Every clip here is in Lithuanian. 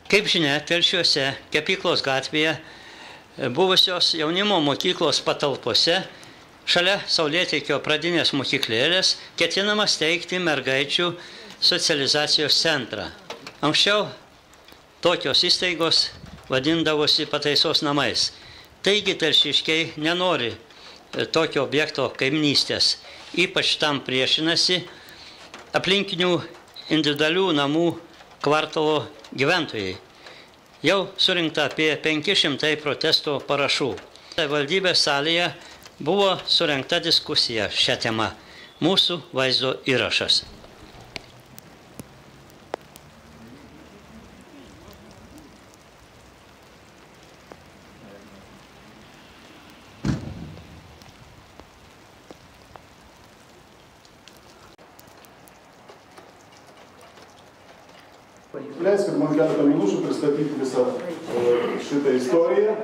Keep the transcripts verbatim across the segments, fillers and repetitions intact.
Kaip žinia, Telšiuose, Kepyklos gatvėje, buvusios jaunimo mokyklos patalpose, šalia Saulėtekio pradinės mokyklėlės, ketinama steigti mergaičių socializacijos centrą. Anksčiau tokios įstaigos vadindavosi pataisos namais. Taigi telšiškiai nenori tokio objekto kaimynystės. Ypač tam priešinasi aplinkinių individualių namų kvartalo gyventojai. Jau surinkta apie penki šimtai protesto parašų. Valdybės salėje buvo surengta diskusija šią temą. Mūsų vaizdo įrašas. Leiskit man keletą minučių pristatyti visą šitą istoriją.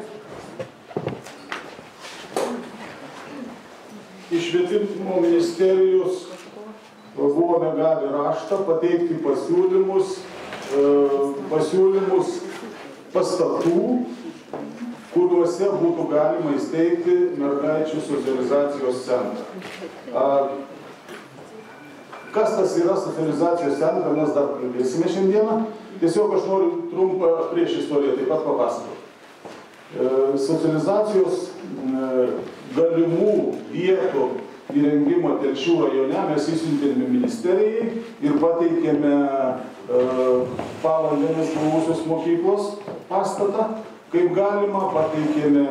Iš Švietimo ministerijos buvome gavę raštą pateikti pasiūlymus, pasiūlymus pastatų, kuriuose būtų galima įsteigti mergaičių socializacijos centrą. Kas tas yra socializacijos centras, mes dar kalbėsime šiandieną. Tiesiog aš noriu trumpą prieš istoriją taip pat papasakoti. Socializacijos galimų vietų įrengimo Telšių rajone mes įsiuntėme ministerijai ir pateikėme Pavandėnės buvusios mokyklos pastatą. Kaip galima, pateikėme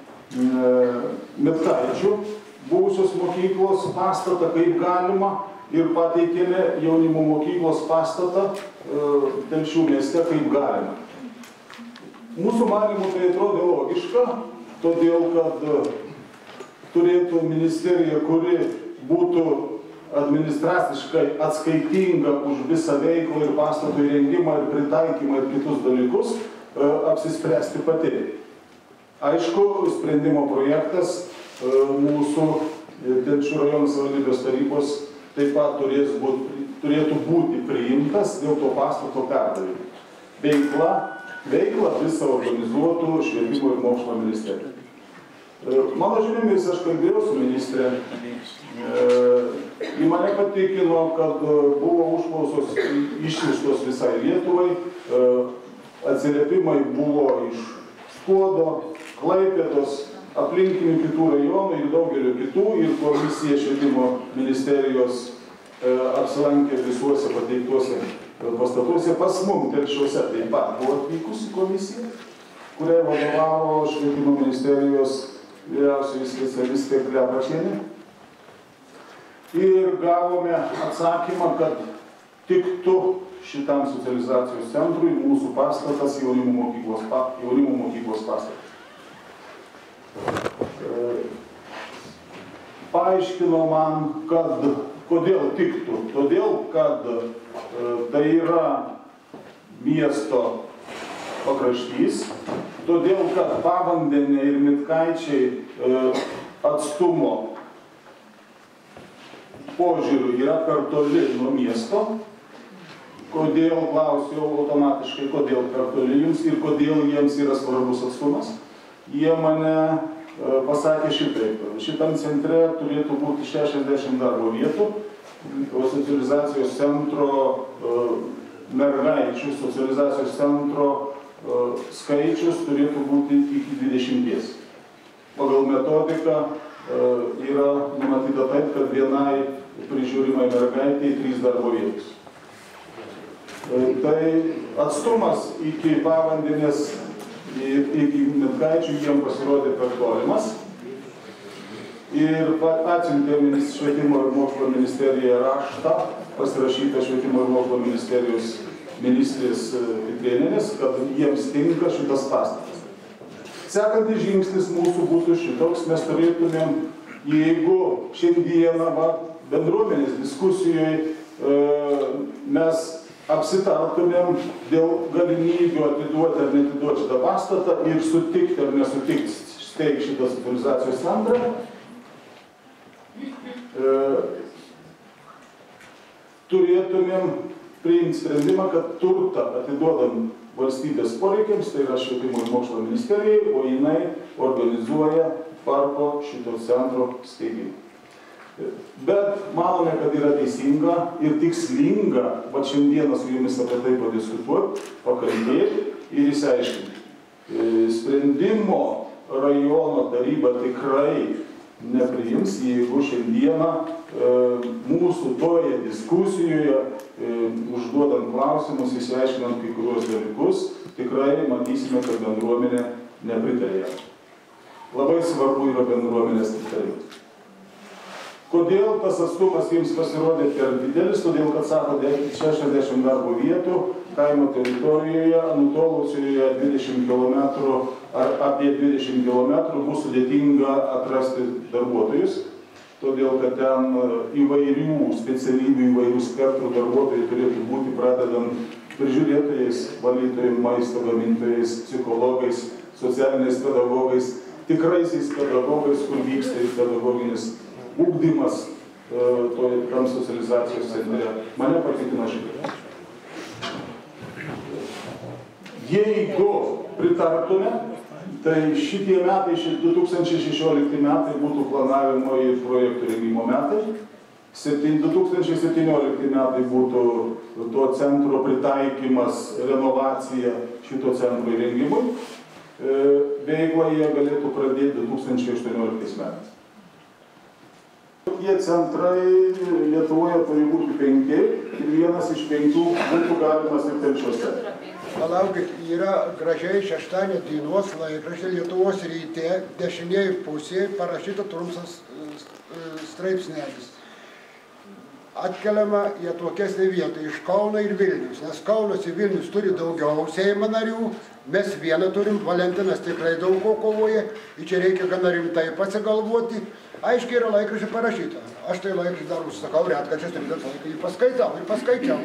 Mitkaičių buvusios mokyklos pastatą, kaip galima. Ir pateikėme jaunimo mokyklos pastatą Telšių mieste kaip galima. Mūsų manymu tai atrodė logiška, todėl kad turėtų ministerija, kuri būtų administraciškai atskaitinga už visą veiklą ir pastato įrengimą ir pritaikymą ir kitus dalykus, apsispręsti pati. Aišku, sprendimo projektas mūsų Telšių rajono savivaldybės tarybos taip pat turės būti, turėtų būti priimtas dėl to pastato perdavimo. Veikla, veikla visą organizuotų Švietimo ir mokslo ministerija. Mano žiniomis, aš kalbėjau su ministrė, į mane patikino, kad buvo užklausos išsiųstos visai Lietuvai, atsiliepimai buvo iš Skuodo, Klaipėdos, aplinkinių kitų rajonų ir daugelio kitų, ir komisija Švietimo ministerijos apsilankė visuose pateiktuose pastatuose. Pas mum Telšiuose taip pat buvo atvykusi komisija, kuriai vadovavo Švietimo ministerijos vyriausioji specialistė Klepačienė. Ir gavome atsakymą, kad tiktų šitam socializacijos centrui mūsų pastatas jaunimo mokyklos, jaunimo mokyklos pastatas. Paaiškino man, kad kodėl tiktų. Todėl, kad tai yra miesto pakraštys, todėl, kad Pavandėnė ir Mitkaičiai atstumo požiūrių yra per toli nuo miesto. Kodėl, klausiau automatiškai, kodėl per toli jums ir kodėl jiems yra svarbus atstumas. Jie mane pasakė šitaip. Šitam centre turėtų būti šešiasdešimt darbo vietų, o socializacijos centro mergaičių socializacijos centro skaičius turėtų būti iki dvidešimties. Pagal metodiką yra numatyta taip, kad vienai prižiūrimai mergaitei trys darbo vietos. Tai atstumas iki Pavandėnės iki Mitkaičių jiem pasirodė per tolimas. Ir atsiuntė Švietimo ir mokslo ministerija raštą, pasirašytą Švietimo ir mokslo ministerijos ministrės Pitrėnienės, kad jiems tinka šitas pastatas. Sekantis žingsnis mūsų būtų šitoks, mes turėtumėm, jeigu šiandieną bendruomenės diskusijoje mes apsitartumėm dėl galimybių atiduoti ar netiduoti šitą pastatą ir sutikti ar nesutikti steigti šitą socializacijos centrą, turėtumėm priimti sprendimą, kad turtą atiduodam valstybės poreikiams, tai yra švietimo ir mokslo ministerijai, o jinai organizuoja parko šito centro steigimą. Bet manome, kad yra teisinga ir tikslinga, va šiandieną su jumis apie tai padiskutuoti, pakalbėti ir įsiaiškinti. Sprendimo rajono taryba tikrai nepriims, jeigu šiandieną mūsų toje diskusijoje, užduodant klausimus, įsiaiškinant kai kuriuos dalykus, tikrai matysime, kad bendruomenė nepritarė. Labai svarbu yra bendruomenės pritarimas. Kodėl tas atstumas jums pasirodė per didelis? Todėl, kad sako, šešiasdešimt darbo vietų kaimo teritorijoje, nutolusioje dvidešimt kilometrų ar apie dvidešimt kilometrų bus sudėtinga atrasti darbuotojus. Todėl, kad ten įvairių specialybių, įvairių spektrų darbuotojai turėtų būti, pradedant prižiūrėtojais, valytojais, maisto gamintojais, psichologais, socialiniais pedagogais, tikraisiais pedagogais, kur vyksta ir pedagoginis ugdymas tam socializacijos centre. Mane patikino šitai. Jeigu pritartume, tai šitie metai, du tūkstančiai šešiolikti metai būtų planavimo ir projektų rengimo metai. du tūkstančiai septyniolikti metai būtų to centro pritaikymas, renovacija šito centro įrengimui. Veiklą jie galėtų pradėti du tūkstančiai aštuonioliktais metais. Tie centrai Lietuvoje turi būti penki ir vienas iš penkių būtų galimas ir telšiuose. Palaukit, yra gražiai šeštadienio dienos laikraštyje Lietuvos ryte, dešinėje pusėje parašyta trumpas straipsnelis. Atkeliama į atokesnį vietą iš Kauno ir Vilnius, nes Kaunas ir Vilnius turi daugiau Seimo narių, mes vieną turim, Valentinas tikrai daug ko kovoja, ir čia reikia gana rimtai pasigalvoti. Aiškiai yra laikraščiai parašyta. Aš tai laikraščiai dar užsakau, retkarčiais ir jį paskaitau ir paskaičiau.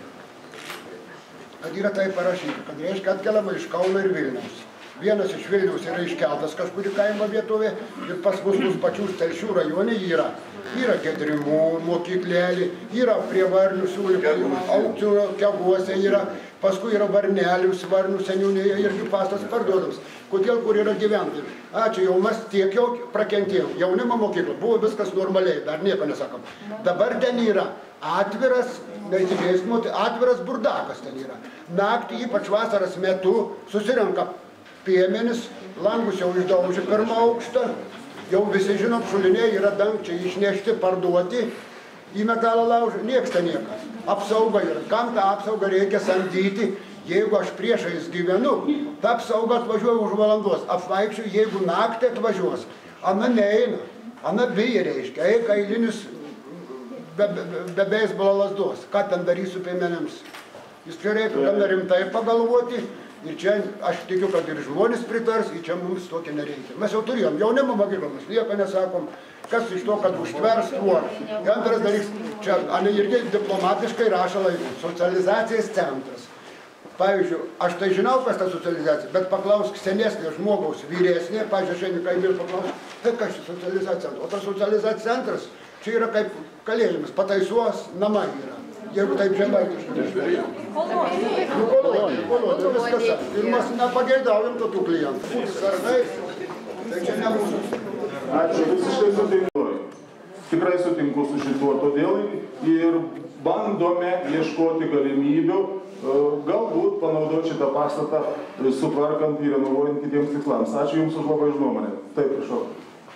Kad yra tai parašyta, kad reiškia atkeliama iš Kauno ir Vilniaus. Vienas iš Vilniaus yra iškeltas kažkurį kaimo vietovė ir pas mus mus pačių Telšių rajone yra. Yra Gedrimų mokyklėlį, yra prie Varnių siūlymų, Aukciūro Kevuose yra, paskui yra Varnelių, Varnių seniūnėje irgi pastas parduodamas. Kodėl, kur yra gyventojai? Ačiū, jau mes tiek jau prakentėjom. Jaunimo mokykla, buvo viskas normaliai, dar nieko nesakom. Dabar ten yra atviras, neįsižeismo, atviras burdakas ten yra. Naktį, ypač vasaros metu, susirenka piemenis, langus jau išdaužė pirmą aukštą, jau visi žinom, šuliniai yra dangčiai išnešti, parduoti, į metalą laužą, nieks ten niekas. Apsauga yra. Kam tą apsaugą reikia samdyti? Jeigu aš priešais gyvenu, ta apsauga atvažiuoja už valandos, apvaikščiu, jeigu naktį atvažiuos, ana neina, ana bijo reiškia, eik eilinis be, be, be beisbolo lazdos, ką ten darysiu piemenėms. Jis čia reikia gana rimtai pagalvoti ir čia aš tikiu, kad ir žmonės pritars, ir čia mums tokio nereikia. Mes jau turėjom jaunimo mokyklą, mes nieko nesakom, kas iš to, kad užtvers tvorą. Antras dalykas, čia Ana irgi diplomatiškai rašo laikų, socializacijos centras. Pavyzdžiui, aš tai žinau, kas ta socializacija, bet paklausk senesnė žmogaus vyresnė, pavyzdžiui, šiandien kaimėl paklausk, tai kas čia socializacija centras? O tas socializacijos centras, čia yra kaip kalėjimas, pataisos namai yra. Jeigu taip žemai iškėlė. Kolonija. Kolonija, kolonija, viskas. Ir mes nepageidaujam tokių klientų. Būti sargais, tai čia ne mūsų. Ačiū, visiškai sutinku. Tikrai sutinku su šituo, todėl ir bandome ieškoti galimybių, galbūt panaudoti šitą pastatą, sutvarkant ir renovuojant kitiems tikslams. Ačiū Jums už labai už nuomonę. Taip, prašau.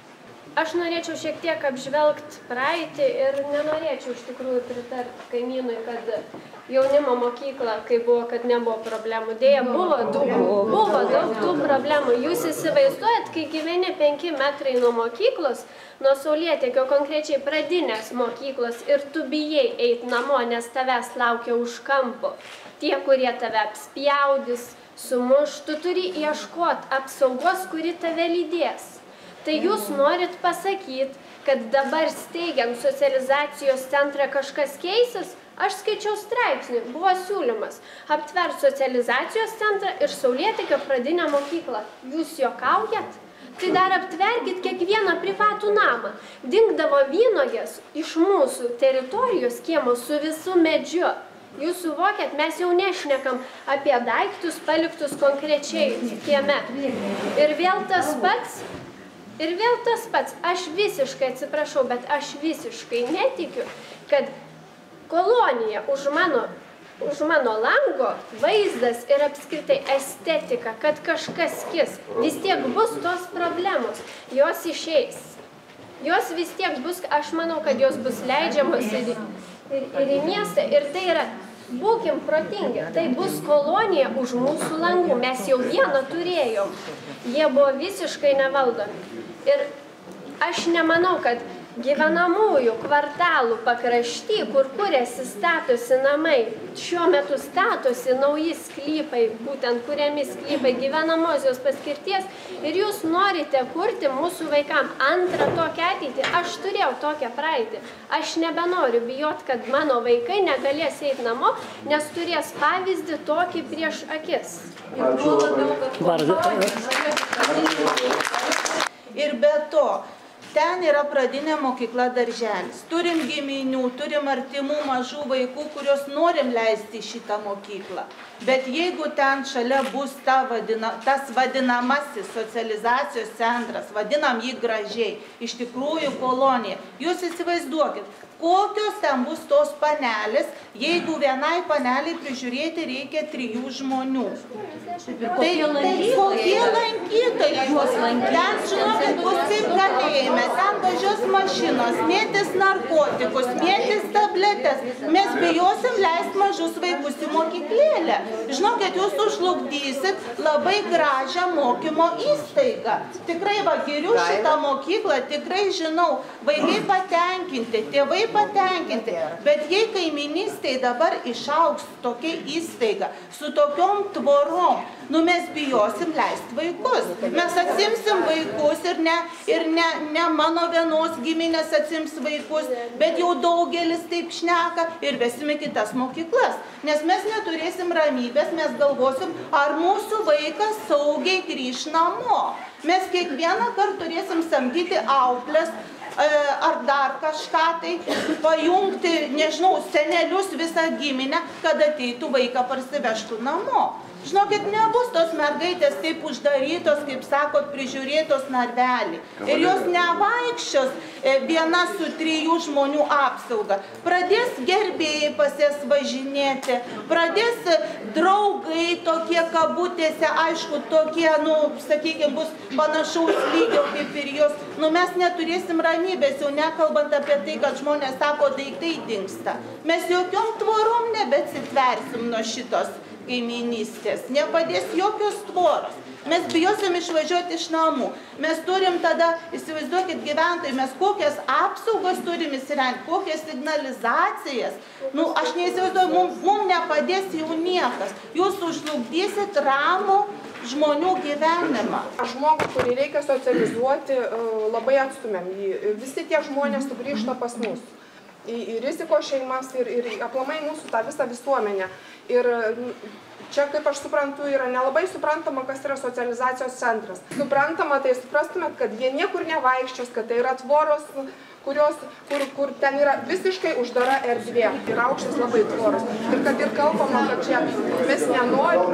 Aš norėčiau šiek tiek apžvelgti praeitį ir nenorėčiau iš tikrųjų pritarti kaimynui, kad jaunimo mokykla, kai buvo, kad nebuvo problemų. Dėja, buvo daug, buvo daug tų problemų. Jūs įsivaizduojat, kai gyveni penki metrai nuo mokyklos, nuo Saulėtekio, konkrečiai pradinės mokyklos, ir tu bijai eiti namo, nes tavęs laukia už kampo. Tie, kurie tave apspjaudys, sumuš, tu turi ieškoti apsaugos, kuri tave lydės. Tai jūs norit pasakyti, kad dabar steigiant socializacijos centrą kažkas keisis? Aš skaičiau straipsnį, buvo siūlymas aptvert socializacijos centrą ir Saulėtekio pradinę mokyklą. Jūs juokaujat? Tai dar aptverkit kiekvieną privatų namą. Dingdavo vynuogės iš mūsų teritorijos kiemo su visu medžiu. Jūs suvokėt, mes jau nešnekam apie daiktus paliktus konkrečiai kieme. Ir vėl tas pats, ir vėl tas pats. Aš visiškai atsiprašau, bet aš visiškai netikiu, kad kolonija už mano, už mano lango vaizdas ir apskritai estetika, kad kažkas kis. Vis tiek bus tos problemos, jos išeis. Jos vis tiek bus, aš manau, kad jos bus leidžiamos ir, ir, ir į miestą. Ir tai yra, būkim protingi, tai bus kolonija už mūsų langų. Mes jau vieną turėjom. Jie buvo visiškai nevaldomi. Ir aš nemanau, kad gyvenamųjų kvartalų pakrašty, kur kuriasi statosi namai, šiuo metu statosi nauji sklypai, būtent kuriami sklypai gyvenamosios paskirties, ir jūs norite kurti mūsų vaikam antrą tokią ateitį. Aš turėjau tokią praeitį. Aš nebenoriu bijot, kad mano vaikai negalės eiti namo, nes turės pavyzdį tokį prieš akis. Ir be to, ten yra pradinė mokykla darželis. Turim giminių, turim artimų mažų vaikų, kurios norim leisti šitą mokyklą. Bet jeigu ten šalia bus ta vadina, tas vadinamasis socializacijos centras, vadinam jį gražiai, iš tikrųjų kolonija, jūs įsivaizduokit, kokios ten bus tos panelės, jeigu vienai paneliai prižiūrėti reikia trijų žmonių. Tai, tai kokie lankytojai juos lankys? Ten, žinokit, bus kaip kalėjime, ten važiuos mašinos, mėtys narkotikus, mėtys tabletės. Mes bijosim leisti mažus vaikus į mokyklėlę. Žinokit, jūs užlugdysit labai gražią mokymo įstaigą. Tikrai va, giriu šitą mokyklą, tikrai žinau, vaikai patenkinti, tėvai patenkinti, bet jei kaiminystėje dabar išaugs tokia įstaiga su tokiom tvorom, nu mes bijosim leisti vaikus. Mes atsimsim vaikus ir ne, ir ne, ne mano vienos giminės atsims vaikus, bet jau daugelis taip šneka ir vesim į kitas mokyklas. Nes mes neturėsim ramybės, mes galvosim, ar mūsų vaikas saugiai grįš namo. Mes kiekvieną kartą turėsim samdyti auklės, ar dar kažką tai, pajungti, nežinau, senelius visą giminę, kad ateitų vaiką parsivežtų namo. Žinokit, nebus tos mergaitės taip uždarytos, kaip sakot, prižiūrėtos narvelį. Ir jos nevaikščios viena su trijų žmonių apsauga. Pradės gerbėjai pas jas važinėti, pradės draugai tokie kabutėse, aišku, tokie, nu, sakykime, bus panašaus lygio kaip ir jos. Nu, mes neturėsim ramybės, jau nekalbant apie tai, kad žmonės sako, daiktai dingsta. Mes jokiom tvorom nebesitversim nuo šitos kaiminystės, nepadės jokios tvoros. Mes bijosim išvažiuoti iš namų. Mes turim tada, įsivaizduokit gyventojai, mes kokias apsaugas turim įsirengti, kokias signalizacijas. Nu, aš neįsivaizduoju, mums mum nepadės jau niekas. Jūs užlugdysit ramų žmonių gyvenimą. Žmogų, kurį reikia socializuoti, labai atstumėm jį. Visi tie žmonės sugrįžta pas mus. Į, į rizikos šeimas ir, ir aplamai mūsų tą visą visuomenę. Ir čia, kaip aš suprantu, yra nelabai suprantama, kas yra socializacijos centras. Suprantama, tai suprastumėt, kad jie niekur nevaikščios, kad tai yra tvoros, kurios, kur, kur ten yra visiškai uždara erdvė ir aukštas labai tvoros. Ir kad ir kalbama, kad čia mes nenorim.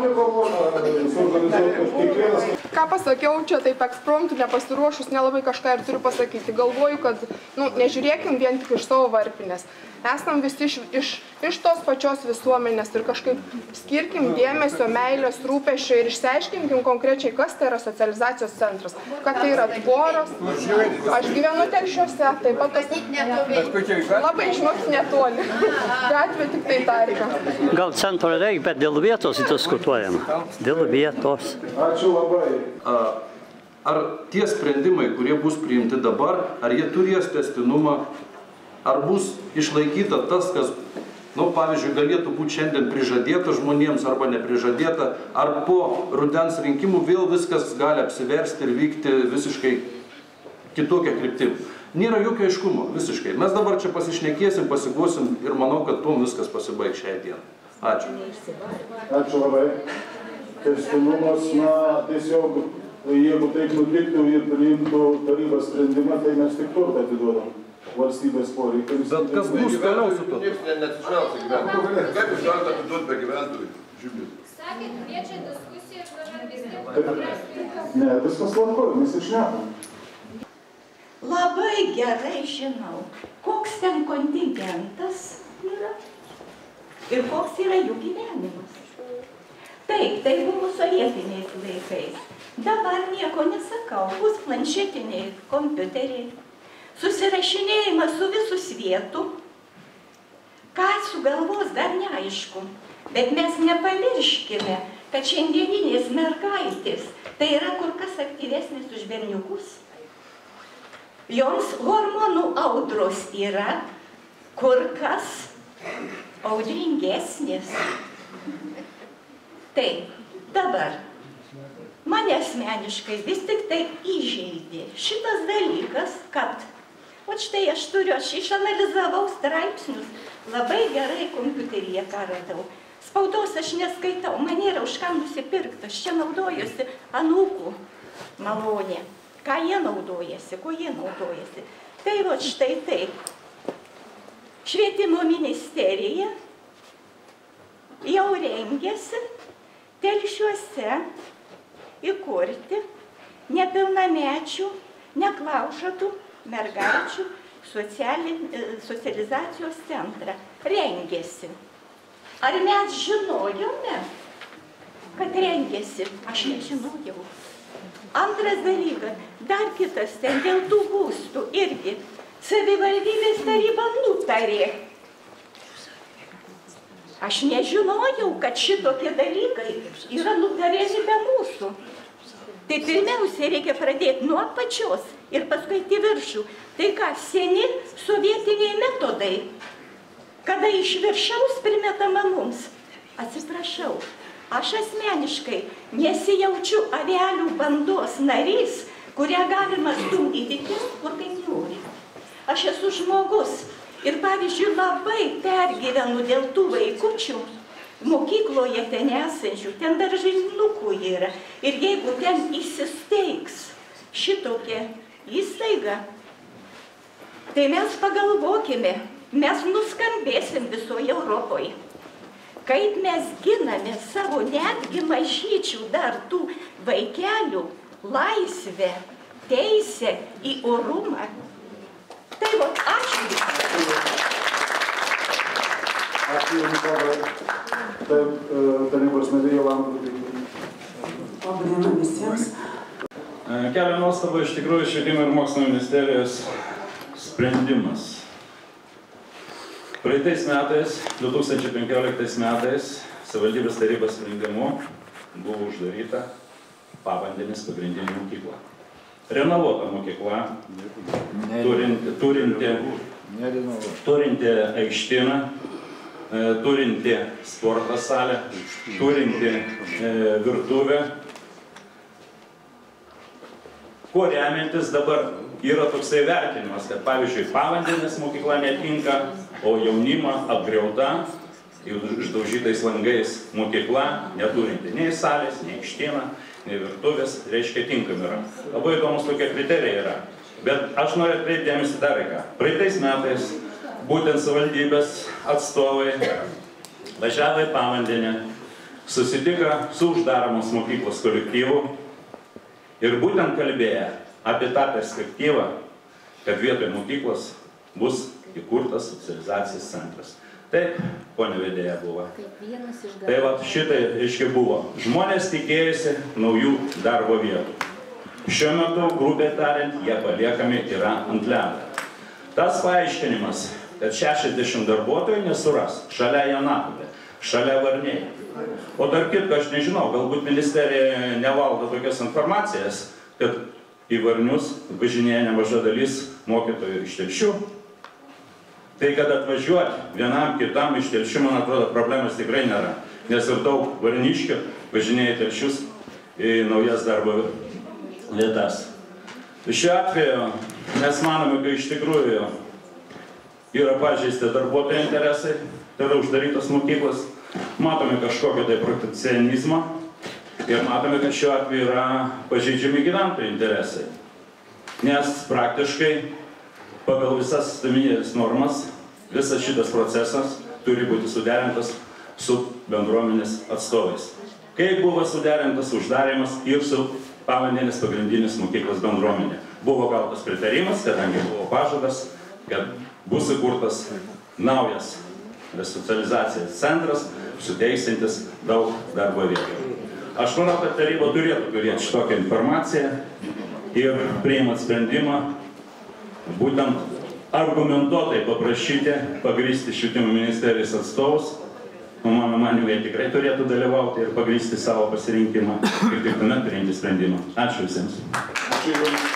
Ką pasakiau, čia taip ekspromtų, nepasiruošus, nelabai kažką ir turiu pasakyti. Galvoju, kad, nu, nežiūrėkim vien tik iš savo varpinės. Esam visi iš, iš, iš tos pačios visuomenės ir kažkaip skirkim dėmesio, meilės, rūpesčio ir išsiaiškinkim konkrečiai, kas tai yra socializacijos centras. Kad tai yra tvoros. Aš gyvenu Telšiuose, taip pat tas... Labai, žinokit, netoli. Gatvė tik tai tarika. Gal centro reikia, bet dėl vietos diskutuojam. Dėl vietos. Ačiū labai. Ar tie sprendimai, kurie bus priimti dabar, ar jie turės testinumą? Ar bus išlaikyta tas, kas, nu, pavyzdžiui, galėtų būti šiandien prižadėta žmonėms arba neprižadėta, ar po rudens rinkimų vėl viskas gali apsiversti ir vykti visiškai kitokią kryptim. Nėra jokio aiškumo, visiškai. Mes dabar čia pasišnekėsim, pasiguosim ir manau, kad tuom viskas pasibaigs šiai dienai. Ačiū. Ačiū labai. Tęstinumas, na, tiesiog, jeigu taip nutiktų ir priimtų tarybos sprendimą, tai mes tik turtą atiduodam. valstybės poreikiams. Bet kas bus toliau su to? Niekas neatsižvelgs į gyventojų. Kaip jūs galite atiduoti be gyventojų žemės? Sakėt, kviečia diskusijas, dabar vis tiek. Ne, viskas tvarkoja, mes išnekam. Labai gerai žinau, koks ten kontingentas yra ir koks yra jų gyvenimas. Taip, tai buvo sovietiniais laikais. Dabar nieko nesakau, bus planšetiniai kompiuteriai, susirašinėjimas su visų svietų. Ką sugalvos dar neaišku, bet mes nepamirškime, kad šiandieninės mergaitės tai yra kur kas aktyvesnės už berniukus. Joms hormonų audros yra kur kas audringesnės. Taip, dabar mane asmeniškai vis tik tai įžeidė šitas dalykas, kad, o štai aš turiu, aš išanalizavau straipsnius, labai gerai kompiuteryje ką radau. Spaudos aš neskaitau, man nėra už ką nusipirkti, aš čia naudojusi anūkų malonė. Ką jie naudojasi, ko jie naudojasi. Tai va štai taip. Švietimo ministerija jau rengiasi Telšiuose įkurti nepilnamečių, neklaužatų mergaičių socializacijos centrą. Rengėsi. Ar mes žinojome, kad rengėsi? Aš nežinojau. Antras dalykas, dar kitas ten dėl tų būstų irgi savivaldybės taryba nutarė. Aš nežinojau, kad šitokie dalykai yra nutarėmi be mūsų. Tai pirmiausia reikia pradėti nuo apačios ir paskui į viršų. Tai ką, seni sovietiniai metodai, kada iš viršaus primetama mums. Atsiprašau. Aš asmeniškai nesijaučiu avelių bandos narys, kurią galima stumdyti ten, kur kaip nori. Aš esu žmogus ir, pavyzdžiui, labai pergyvenu dėl tų vaikučių, mokykloje ten esančių, ten darželinukų yra. Ir jeigu ten įsisteigs šitokia įstaiga, tai mes pagalvokime, mes nuskambėsim visoje Europoje. Kaip mes giname savo netgi mažyčių dar tų vaikelių laisvę, teisę į orumą. Tai va, ačiū. Ačiū Jums labai. Taip, tarybos nariai Jolanta. Labą dieną visiems. Kelia nuostaba iš tikrųjų Švietimo ir mokslo ministerijos sprendimas. Praeitais metais, du tūkstančiai penkioliktais metais, savivaldybės tarybos sprendimu buvo uždaryta Pavandenis pagrindinė mokykla. Renovuota mokykla, turinti, turinti, turinti aikštyną, turinti sporto salę, turinti virtuvę. Kuo remiantis dabar yra toksai vertinimas, kad pavyzdžiui Pavandenis mokykla netinka, o jaunimo apgriauta, išdaužytais langais mokykla, neturinti nei salės, nei aikštyną, nei virtuvės, reiškia tinkami yra. Labai įdomus tokie kriterijai yra. Bet aš noriu atkreipti dėmesį dar ką. Praeitais metais būtent savivaldybės atstovai važiavo į Pavandenį, susitiko su uždaromos mokyklos kolektyvu ir būtent kalbėjo apie tą perspektyvą, kad vietoj mokyklos bus įkurtas socializacijos centras. Taip, ponė vedėja buvo. Tai va, šitai, reiškia, buvo. Žmonės tikėjosi naujų darbo vietų. Šiuo metu, grubiai tariant, jie paliekami yra ant ledo. Tas paaiškinimas, kad šešiasdešimt darbuotojų nesuras šalia Janapolė, šalia Varniai. O dar kitką, aš nežinau, galbūt ministerija nevaldo tokias informacijas, kad į Varnius važinėja nemaža dalis mokytojų iš Telšių. Tai, kad atvažiuoti vienam kitam iš Telšių, man atrodo, problemas tikrai nėra. Nes ir daug varniškių važinėja Telšius į naujas darbo vietas. Šiuo atveju mes manome, kad iš tikrųjų yra pažeisti darbuotojų interesai, tai yra uždarytos mokyklos. Matome kažkokio tai protekcionizmo ir matome, kad šiuo atveju yra pažeidžiami gyventojų interesai. Nes praktiškai pagal visas įstatyminės normas visas šitas procesas turi būti suderintas su bendruomenės atstovais. Kaip buvo suderintas uždarimas ir su Pavandėnės pagrindinės mokyklos bendruomenė. Buvo gautas pritarimas, kadangi buvo pažadas, kad bus įkurtas naujas resocializacijos centras, suteiksintis daug darbo vietų. Aš manau, kad taryba turėtų turėti šitokią informaciją ir priimant sprendimą būtent argumentuotai paprašyti pagrįsti švietimo ministerijos atstovus. Mano manimu, jie tikrai turėtų dalyvauti ir pagrįsti savo pasirinkimą ir tik tuomet priimti sprendimą. Ačiū visiems. Ačiū Jums.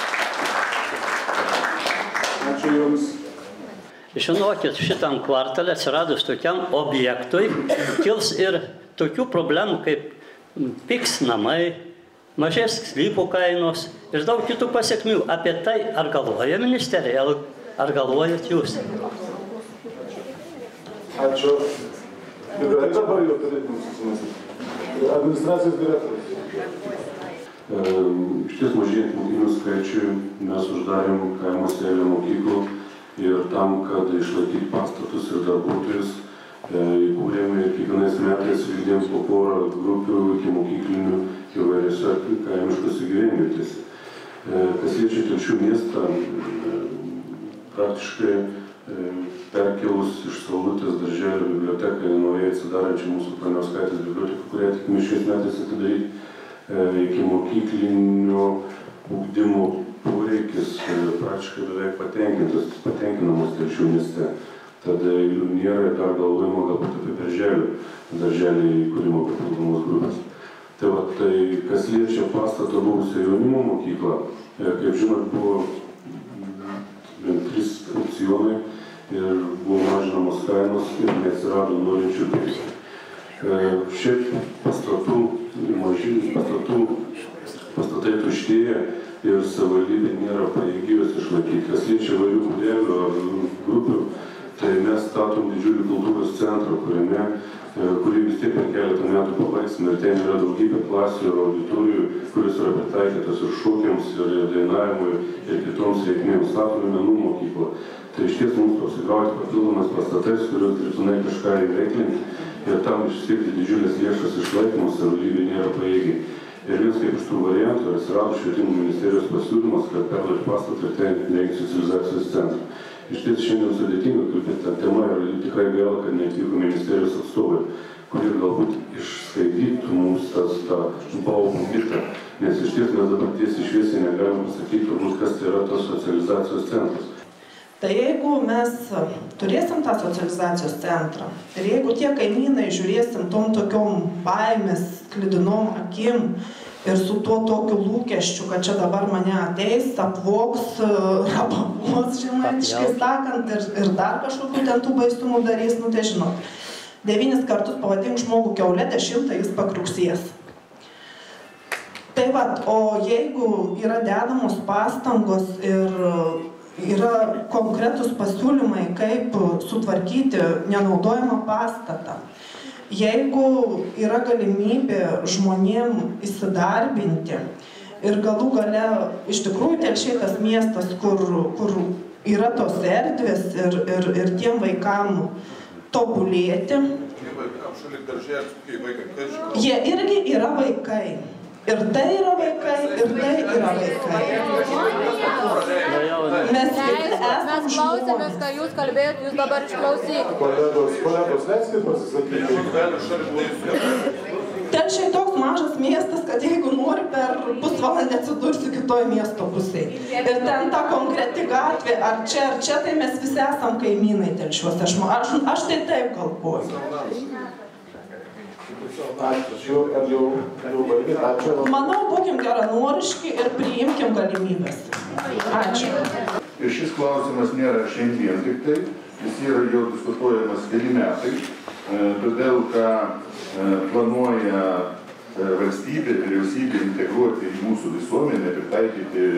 Ačiū Jums. Žinokit, šitam kvartalė atsiradus tokiam objektui kils ir tokių problemų kaip pigs namai, mažės sklypų kainos ir daug kitų pasiekmių. Apie tai ar galvoja ministerija, ar galvojat jūs? Ačiū. Tikrai dabar jau turėtume susimastyti. Administracijos direktorius. Išties mažėjant mokinių skaičiui mes uždarėm kaimo Sėlio mokyklų ir tam, kad išlaikyti pastatus ir darbuotojus, įkūrėme ir kiekvienais metais vykdėm po porą grupių iki mokyklinių įvairiose kaimiškose gyvenvietėse. Kas liečia Telšių miestą, praktiškai perkelus iš Saulutės darželio biblioteką į naujai atsidarančią mūsų Paniauskaitės biblioteką, kurią tikime šiais metais atidaryti, iki mokyklinio ugdymo poreikis praktiškai beveik patenkintas, patenkinamas Telšių mieste. Tad nėra dar galvojama galbūt apie Birželio darželį įkūrimo papildomos grupės. Tai va, tai kas liečia pastatą buvusią jaunimo mokyklą, kaip žinot, buvo bent trys aukcionai ir buvo mažinamos kainos ir neatsirado norinčių pirkti. Šiaip pastatų, mažinių pastatų, pastatai tuštėja ir savivaldybė nėra pajėgi juos išlaikyti. Kas liečia įvairių būrelių ar grupių, tai mes statom didžiulį kultūros centrą, kuriame, kurį vis tiek per keletą metų pabaigsime ir ten yra daugybė klasių ir auditorijų, kuris yra pritaikytas ir šūkiams, ir dainavimui, ir kitoms reikmėms. Statome menų mokyklą. Tai iš ties mums pasigauti papildomas pastatais, kurios dirbtinai kažką įveiklinti ir tam išskirti didžiulės lėšas išlaikymus savivaldybė nėra pajėgi. Ir vienas kaip iš tų variantų atsirado švietimo ministerijos pasiūlymas, kad perduoti pastatą ir ten rengti socializacijos centrą. Iš ties šiandien sudėtinga kalbėti tą temą ir tikrai gaila, kad neatvyko ministerijos atstovai, kurie galbūt išskaidytų mums tas tą baubų bitą, nes iš ties mes dabar tiesiai šviesiai negalim pasakyti, turbūt, kas tai yra tas socializacijos centras. Tai jeigu mes turėsim tą socializacijos centrą ir jeigu tie kaimynai žiūrėsim tom tokiom baimės, sklidinom akim ir su tuo tokiu lūkesčiu, kad čia dabar mane ateis, apvoks, rababuos, žemaiškai sakant, ir, ir dar kažkokių ten tų baistumų darys, nu tai žinot, devynis kartus pavadink žmogų kiaulė, dešimtą jis pakruksės. Tai vat, o jeigu yra dedamos pastangos ir yra konkretus pasiūlymai, kaip sutvarkyti nenaudojamą pastatą. Jeigu yra galimybė žmonėm įsidarbinti ir galų gale iš tikrųjų Telšiai tas miestas, kur, kur yra tos erdvės ir, ir, ir tiem vaikam tobulėti. Jie irgi yra vaikai. Ir tai yra vaikai, ir tai yra vaikai. Mes Mes klausėmės, ką jūs kalbėjot, jūs dabar išklausykite. Kolegos, kolegos, leiskit pasisakyti. Telšiai toks mažas miestas, kad jeigu nori per pusvalandį atsidursi kitoj miesto pusėje. Ir ten ta konkreti gatvė, ar čia, ar čia, tai mes visi esam kaimynai Telšiuose. Aš, aš, aš tai taip galvoju. Ačiū, ar jau, jau baigėt? Ačiū. Manau, būkim geranoriški ir priimkim galimybės. Ačiū. Ir šis klausimas nėra šiandien tik tai, jis yra jau diskutuojamas keli metai, todėl, ką planuoja valstybė, vyriausybė integruoti į mūsų visuomenę, pritaikyti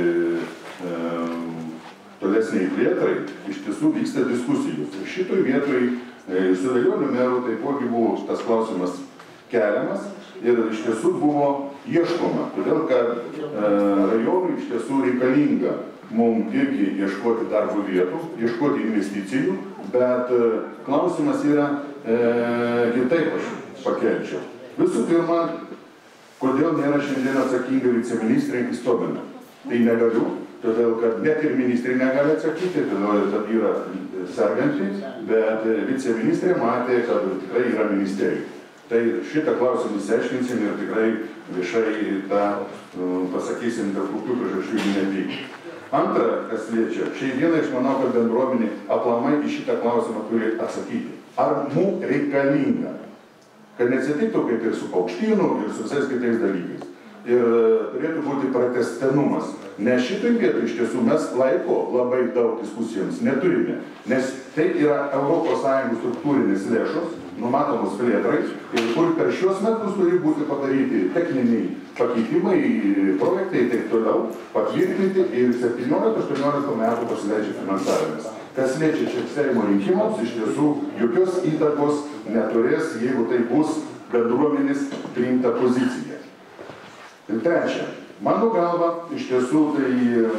tolesniai plėtrai, iš tiesų vyksta diskusijos. Ir šitoj vietoj su Velioniu meru taipogi buvo tas klausimas keliamas ir iš tiesų buvo ieškoma, todėl kad rajonui iš tiesų reikalinga mums irgi ieškoti darbo vietų, ieškoti investicijų, bet klausimas yra e, kitaip aš pakelčiau. Visų pirma, kodėl nėra šiandien atsakinga viceministrė Istobina? Tai negaliu, todėl kad net ir ministrė negali atsakyti, todėl kad yra serganti, bet viceministrė matė, kad tikrai yra ministerija. Tai šitą klausimą išsiaiškinsim ir tikrai viešai tą pasakysim, dėl kokių priežasčių nevyko. Antra, kas liečia, šiai dienai aš manau, kad bendruomenė aplamai į šitą klausimą turi atsakyti. Ar mums reikalinga, kad neatsitiktų kaip ir su Paukštynu ir su visais kitais dalykais. Ir turėtų būti pratęstinumas. Nes šitoj vietoj iš tiesų mes laiko labai daug diskusijoms neturime, nes tai yra Europos Sąjungos struktūrinės lėšos, numatomos plėtrai, ir kur per šios metus turi būti padaryti techniniai pakeitimai, projektai ir taip toliau, patvirtinti ir septyniolika aštuoniolika metų pasileidžia finansavimas. Kas liečia čia Seimo rinkimams, iš tiesų jokios įtakos neturės, jeigu tai bus bendruomenės priimta pozicija. Ir trečia, mano galva, iš tiesų tai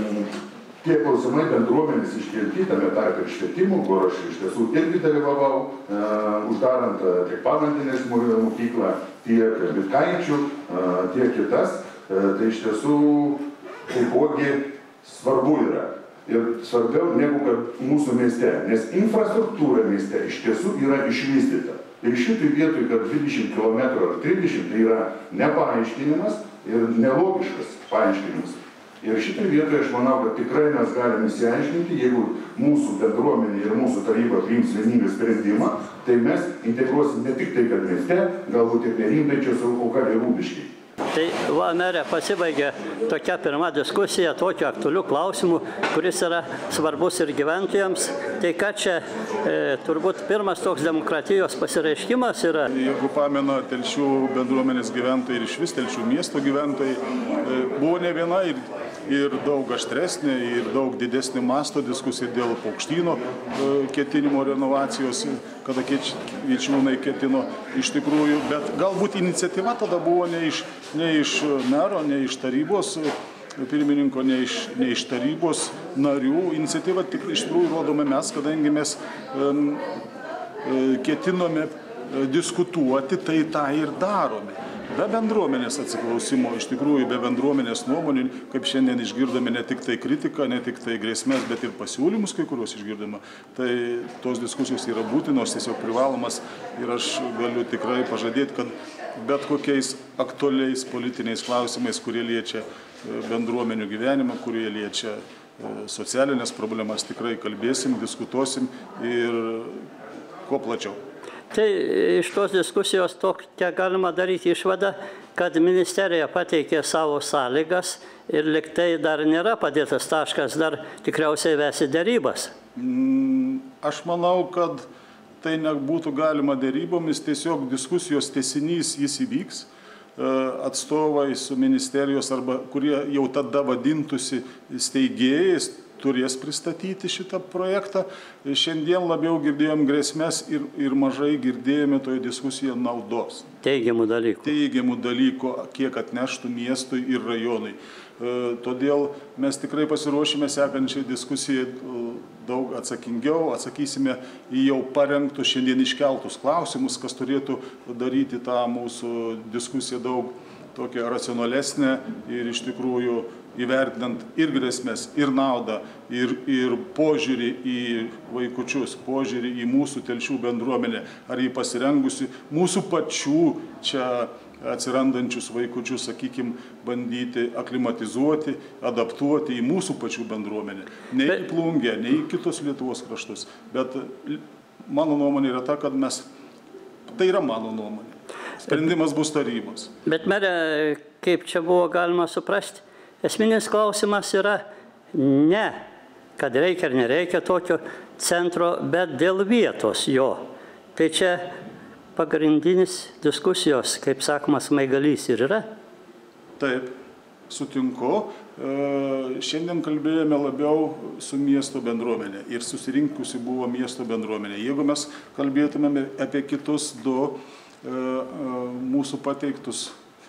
tie klausimai bendruomenės iškelti, tame tarp ir švietimo, kur aš iš tiesų irgi dalyvavau, e, uždarant tiek Pavandinės mokyklą, tiek Vitkaičių, e, tiek kitas, e, tai iš tiesų taipogi svarbu yra. Ir svarbiau negu kad mūsų mieste, nes infrastruktūra mieste iš tiesų yra išvystyta. Ir šitoj vietoj, kad dvidešimt kilometrų ar trisdešimt, tai yra nepaaiškinimas ir nelogiškas paaiškinimas. Ir šitoj vietoje aš manau, kad tikrai mes galime įsiaiškinti, jeigu mūsų bendruomenė ir mūsų taryba priims vieningą sprendimą, tai mes integruosim ne tik tai, kad mieste, galbūt ir Nerimtaičiuose, o ką ir Rūbiškiai. Tai va, merė, pasibaigė tokia pirma diskusija, tokiu aktualiu klausimu, kuris yra svarbus ir gyventojams. Tai ką čia e, turbūt pirmas toks demokratijos pasireiškimas yra. Jeigu pamena, Telšių bendruomenės gyventojai ir išvis Telšių miesto gyventojai, e, buvo ne viena ir, ir daug aštresnė, ir daug didesnį masto diskusija dėl Paukštyno e, ketinimo renovacijos, kada Vaičiūnai ketino iš tikrųjų, bet galbūt iniciatyva tada buvo ne iš, ne iš mero, ne iš tarybos pirmininko, ne iš, ne iš tarybos narių. Iniciatyvą tik iš tikrųjų rodome mes, kadangi mes um, ketinome diskutuoti, tai tą ir darome. Be bendruomenės atsiklausimo, iš tikrųjų be bendruomenės nuomonių, kaip šiandien išgirdome ne tik tai kritiką, ne tik tai grėsmės, bet ir pasiūlymus, kai kuriuos išgirdome, tai tos diskusijos yra būtinos, tiesiog privalomas ir aš galiu tikrai pažadėti, kad bet kokiais aktualiais politiniais klausimais, kurie liečia bendruomenių gyvenimą, kurie liečia socialinės problemas, tikrai kalbėsim, diskutuosim ir kuo plačiau. Tai iš tos diskusijos tokia galima daryti išvadą, kad ministerija pateikė savo sąlygas ir liktai dar nėra padėtas taškas, dar tikriausiai vesi dėrybas. Aš manau, kad tai nebūtų galima dėrybomis, tiesiog diskusijos tęsinys jis įvyks. Atstovai su ministerijos, arba kurie jau tada vadintųsi steigėjais, turės pristatyti šitą projektą. Šiandien labiau girdėjom grėsmės ir, ir mažai girdėjome toje diskusijoje naudos. Teigiamų dalykų. Teigiamų dalykų, kiek atneštų miestui ir rajonui. Todėl mes tikrai pasiruošime sekančiai diskusijai daug atsakingiau, atsakysime į jau parengtus šiandien iškeltus klausimus, kas turėtų daryti tą mūsų diskusiją daug tokią racionalesnę ir iš tikrųjų įvertinant ir grėsmės, ir naudą, ir, ir požiūrį į vaikučius, požiūrį į mūsų Telšių bendruomenę, ar jį pasirengusi mūsų pačių čia atsirandančius vaikučius, sakykime, bandyti aklimatizuoti, adaptuoti į mūsų pačių bendruomenę. Ne į Plungę, ne į kitus Lietuvos kraštus. Bet mano nuomonė yra ta, kad mes, tai yra mano nuomonė. Sprendimas bus tarybos. Bet, merė, kaip čia buvo galima suprasti, esminis klausimas yra ne, kad reikia ar nereikia tokio centro, bet dėl vietos jo. Tai čia pagrindinis diskusijos, kaip sakoma, smaigalys ir yra. Taip, sutinku. Šiandien kalbėjome labiau su miesto bendruomenė ir susirinkusi buvo miesto bendruomenė. Jeigu mes kalbėtumėme apie kitus du mūsų pateiktus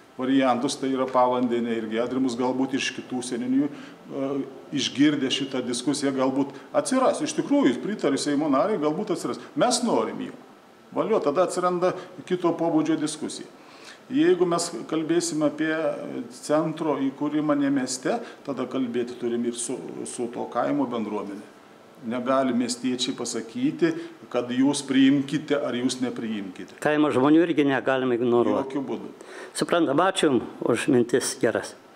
variantus, tai yra Pavandėnė ir Giedrimus, galbūt iš kitų seniūnijų išgirdę šitą diskusiją galbūt atsiras. Iš tikrųjų, pritariu Seimo nariai, galbūt atsiras. Mes norim jų. Valio, tada atsiranda kito pobūdžio diskusija. Jeigu mes kalbėsime apie centro įkūrimą ne mieste, tada kalbėti turim ir su, su to kaimo bendruomenė. Negali miestiečiai pasakyti, kad jūs priimkite ar jūs nepriimkite. Kaimo žmonių irgi negalime ignoruoti. Jokių būdų. Suprantam, ačiū už mintis geras.